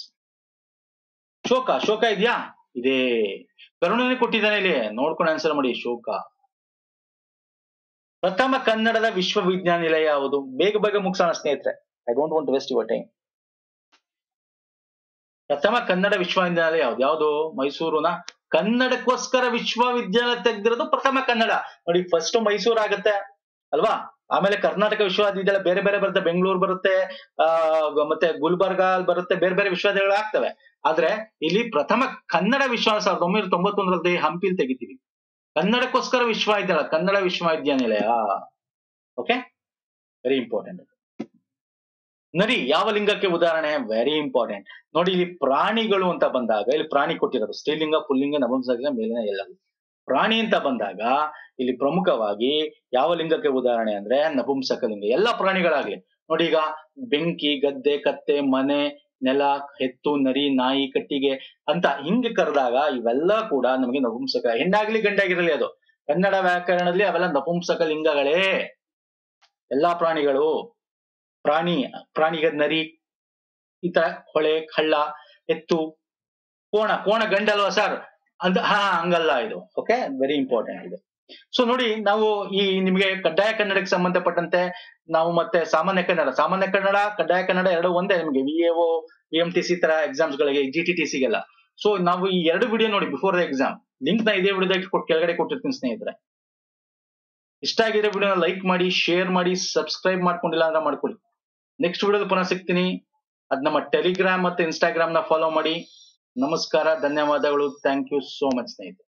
ಶೋಕ, ಶೋಕ ಇದೆಯಾ? ಇದೆ. ಕರುಣೆನೇ ಕೊಟ್ಟಿದ್ದಾನೆ ಇಲ್ಲಿ, ನೋಡ್ಕೊಂಡು ಆನ್ಸರ್ ಮಾಡಿ. ಶೋಕ. ಪ್ರಥಮ ಕನ್ನಡದ ವಿಶ್ವವಿದ್ಯಾನಿಲಯ ಯಾವುದು? ಬೇಗ ಬೇಗ ಮುಗಿಸೋಣ ಸ್ನೇಹಿತರೆ. I don't want to waste your time. ಪ್ರಥಮ ಕನ್ನಡ ವಿಶ್ವವಿದ್ಯಾಲಯ ಯಾವ್ದು? ಯಾವುದು? ಮೈಸೂರುನ ಕನ್ನಡಕ್ಕೋಸ್ಕರ ವಿಶ್ವವಿದ್ಯಾಲಯ ತೆಗೆದಿರೋದು ಪ್ರಥಮ ಕನ್ನಡ. ನೋಡಿ ಫಸ್ಟ್ ಮೈಸೂರು ಆಗತ್ತೆ ಅಲ್ವಾ, ಆಮೇಲೆ ಕರ್ನಾಟಕ ವಿಶ್ವವಿದ್ಯಾಲಯ ಬೇರೆ ಬೇರೆ ಬರುತ್ತೆ, ಬೆಂಗಳೂರು ಬರುತ್ತೆ, ಮತ್ತೆ ಗುಲ್ಬರ್ಗಾ ಬರುತ್ತೆ, ಬೇರೆ ಬೇರೆ ವಿಶ್ವವಿದ್ಯಾಲಯಗಳು ಆಗ್ತವೆ. ಆದ್ರೆ ಇಲ್ಲಿ ಪ್ರಥಮ ಕನ್ನಡ ವಿಶ್ವವಿದ್ಯಾಲಯ 1991ರಲ್ಲಿ ಹಂಪಿಲ್ ತೆಗಿತೀವಿ. ಕನ್ನಡಕ್ಕೋಸ್ಕರ ವಿಶ್ವವಿದ್ಯಾಲಯ, ಕನ್ನಡ ವಿಶ್ವವಿದ್ಯಾನಿಲಯ. Okay, very important. ನರಿ ಯಾವ ಲಿಂಗಕ್ಕೆ ಉದಾಹರಣೆ? Very important. ನೋಡಿ ಇಲ್ಲಿ ಪ್ರಾಣಿಗಳು ಅಂತ ಬಂದಾಗ ಇಲ್ಲಿ ಪ್ರಾಣಿ ಕೊಟ್ಟಿರೋದು ಸ್ತ್ರೀಲಿಂಗ, ಪುಲ್ಲಿಂಗ, ನಪುಂಸಕಲಿಂಗ, ಮೇಲಿನ ಎಲ್ಲವೂ. ಪ್ರಾಣಿ ಅಂತ ಬಂದಾಗ ಇಲ್ಲಿ ಪ್ರಮುಖವಾಗಿ ಯಾವ ಲಿಂಗಕ್ಕೆ ಉದಾಹರಣೆ ಅಂದ್ರೆ ನಪುಂಸಕಲಿಂಗ. ಎಲ್ಲ ಪ್ರಾಣಿಗಳಾಗ್ಲಿ ನೋಡಿ, ಈಗ ಬೆಂಕಿ, ಗದ್ದೆ, ಕತ್ತೆ, ಮನೆ, ನೆಲ, ಹೆತ್ತು, ನರಿ, ನಾಯಿ, ಕಟ್ಟಿಗೆ ಅಂತ ಹಿಂಗೆ ಕರೆದಾಗ ಇವೆಲ್ಲ ಕೂಡ ನಮಗೆ ನಪುಂಸಕ. ಹೆಣ್ಣಾಗ್ಲಿ ಗಂಡಾಗಿರಲಿ, ಅದು ಕನ್ನಡ ವ್ಯಾಕರಣದಲ್ಲಿ ಅವೆಲ್ಲ ನಪುಂಸಕ ಲಿಂಗಗಳೇ. ಎಲ್ಲಾ ಪ್ರಾಣಿಗಳು. ಪ್ರಾಣಿಗ ನರಿ, ಈ ತರ ಹೊಳೆ, ಹಳ್ಳ, ಎತ್ತು, ಕೋಣ ಗಂಡಲ್ವಾ ಸರ್ ಅಂತ? ಹಂಗಲ್ಲ ಇದು. ಓಕೆ, ವೆರಿ ಇಂಪಾರ್ಟೆಂಟ್ ಇದು. ಸೊ ನೋಡಿ, ನಾವು ಈ ನಿಮಗೆ ಕಡ್ಡಾಯ ಕನ್ನಡಕ್ಕೆ ಸಂಬಂಧಪಟ್ಟಂತೆ ನಾವು ಮತ್ತೆ ಸಾಮಾನ್ಯ ಕನ್ನಡ, ಕಡ್ಡಾಯ ಕನ್ನಡ ಎರಡು ಒಂದೇ ನಿಮಗೆ. VAO, VMTC ತರ ಎಕ್ಸಾಮ್ಸ್ ಗಳಿಗೆ, GTTC-ಗೆಲ್ಲ. ಸೊ ನಾವು ಈ ಎರಡು ವಿಡಿಯೋ ನೋಡಿ ಬಿಫೋರ್ ದ ಎಕ್ಸಾಮ್. ಲಿಂಕ್ ನ ಇದೇ ವಿಡಿಯೋದಲ್ಲಿ ಕೆಳಗಡೆ ಕೊಟ್ಟಿರ್ತೀನಿ ಸ್ನೇಹಿತರೆ. ಇಷ್ಟ ಆಗಿದ್ರೆ ವಿಡಿಯೋನ ಲೈಕ್ ಮಾಡಿ, ಶೇರ್ ಮಾಡಿ, ಸಬ್ಸ್ಕ್ರೈಬ್ ಮಾಡ್ಕೊಂಡಿಲ್ಲ ಅಂದ್ರೆ ಮಾಡ್ಕೊಳ್ಳಿ. ನೆಕ್ಸ್ಟ್ ವಿಡಿಯೋದಲ್ಲಿ ಪುನಃ ಸಿಗ್ತೀನಿ. ಅದ್ ನಮ್ಮ ಟೆಲಿಗ್ರಾಮ್ ಮತ್ತೆ ಇನ್ಸ್ಟಾಗ್ರಾಮ್ ನ ಫಾಲೋ ಮಾಡಿ. ನಮಸ್ಕಾರ, ಧನ್ಯವಾದಗಳು. ಥ್ಯಾಂಕ್ ಯು ಸೋ ಮಚ್ ಸ್ನೇಹಿತರೆ.